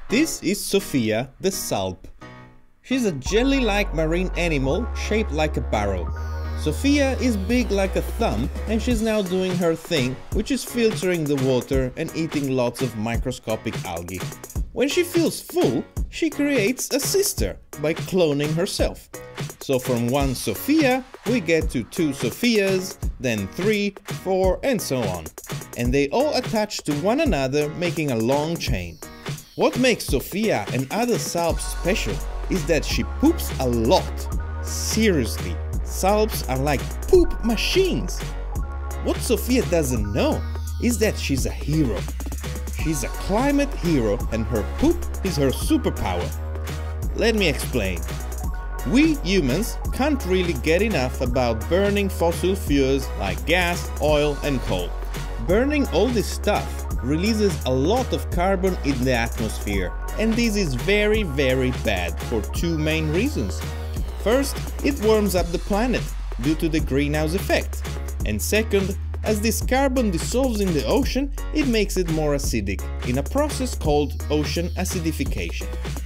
This is Sophia the Salp. She's a jelly-like marine animal shaped like a barrel. Sophia is big like a thumb and she's now doing her thing, which is filtering the water and eating lots of microscopic algae. When she feels full, she creates a sister by cloning herself. So from one Sophia, we get to 2 Sophias, then 3, 4 and so on. And they all attach to one another, making a long chain. What makes Sophia and other salps special is that she poops a lot. Seriously, salps are like poop machines. What Sophia doesn't know is that she's a hero. She's a climate hero and her poop is her superpower. Let me explain. We humans can't really get enough about burning fossil fuels like gas, oil and coal. Burning all this stuff releases a lot of carbon in the atmosphere, and this is very bad for 2 main reasons. First, it warms up the planet due to the greenhouse effect, and second, as this carbon dissolves in the ocean, it makes it more acidic in a process called ocean acidification.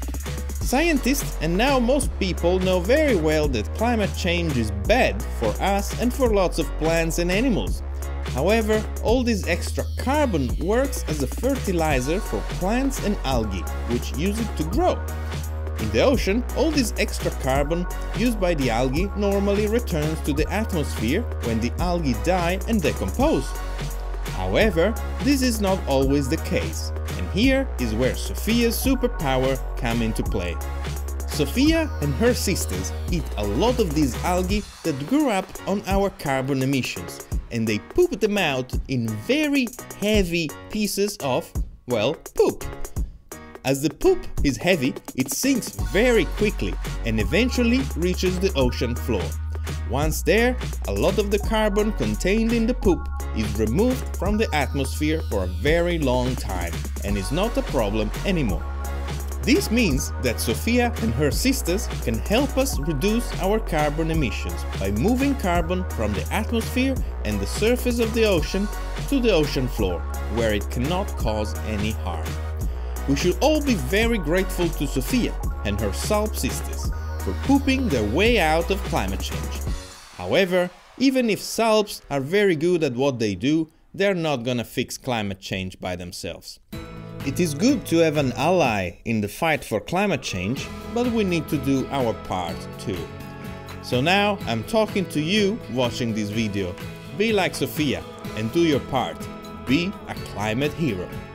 Scientists and now most people know very well that climate change is bad for us and for lots of plants and animals. However, all this extra carbon works as a fertilizer for plants and algae, which use it to grow. In the ocean, all this extra carbon used by the algae normally returns to the atmosphere when the algae die and decompose. However, this is not always the case, and here is where Sophia's superpower comes into play. Sophia and her sisters eat a lot of these algae that grew up on our carbon emissions, and they poop them out in very heavy pieces of, well, poop. As the poop is heavy, it sinks very quickly and eventually reaches the ocean floor. Once there, a lot of the carbon contained in the poop is removed from the atmosphere for a very long time and is not a problem anymore. This means that Sophia and her sisters can help us reduce our carbon emissions by moving carbon from the atmosphere and the surface of the ocean to the ocean floor, where it cannot cause any harm. We should all be very grateful to Sophia and her salp sisters for pooping their way out of climate change. However, even if salps are very good at what they do, they're not gonna fix climate change by themselves. It is good to have an ally in the fight for climate change, but we need to do our part too. So now I'm talking to you watching this video. Be like Sophia and do your part. Be a climate hero.